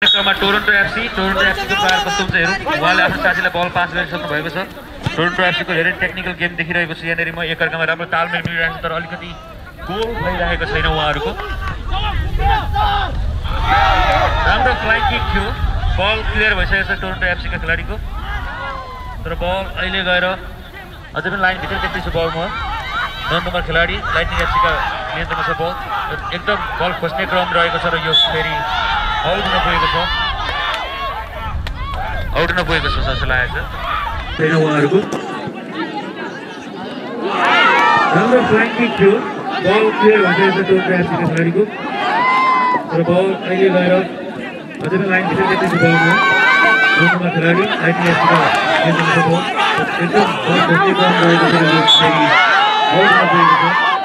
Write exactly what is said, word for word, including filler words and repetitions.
क्रममा Toronto FC Toronto एफसीको player कस्तो हुन्छ हेरौँ। उहाँले आफ्नो साथीलाई बल पास गरिसक्नु भएको छ। टोरन्टो एफसीको धेरै टेक्निकल गेम देखिरहेको छु यहाँनिर म। एकअर्कामा राम्रो तालमेल मिलिरहेको छ तर अलिकति गोल भइरहेको छैन उहाँहरूको। राम्रो फ्लाइङ किक थियो। बल क्लियर भइसकेको छ टोरन्टो एफसीका खेलाडीको। तर बल अहिले गएर अझै पनि लाइनभित्र देख्दैछु बल म। नौ नम्बर खेलाडी लाइटनिङ एफसीका नियन्त्रणमा छ बल। एकदम बल खोज्ने क्रम रहेको छ र यो फेरि आउट हुन पुगेको छ। आउट हुन पुगेको छ जस्तो लागेको छ उहाँहरूको। राम्रो फ्लाइङ किक थियो। बल क्लियर भइसकेको छ टोरन्टो एफसीका खेलाडीको। तर बल अहिले गएर अझै पनि लाइनभित्र देख्दैछु बल म। नौ नम्बर खेलाडी लाइटनिङ एफसीका नियन्त्रणमा छ बल। एकदम बल खोज्ने क्रम रहेको छ र यो फेरि आउट हुन पुगेको छ।